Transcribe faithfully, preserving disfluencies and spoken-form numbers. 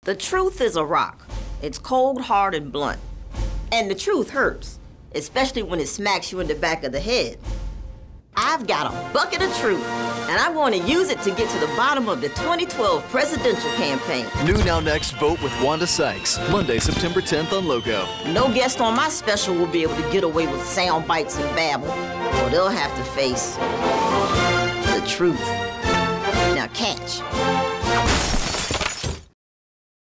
The truth is a rock. It's cold, hard, and blunt. And the truth hurts, especially when it smacks you in the back of the head. I've got a bucket of truth, and I want to use it to get to the bottom of the twenty twelve presidential campaign. NewNowNext Vote with Wanda Sykes, Monday, September tenth on Logo. No guest on my special will be able to get away with sound bites and babble, or they'll have to face the truth. Now catch.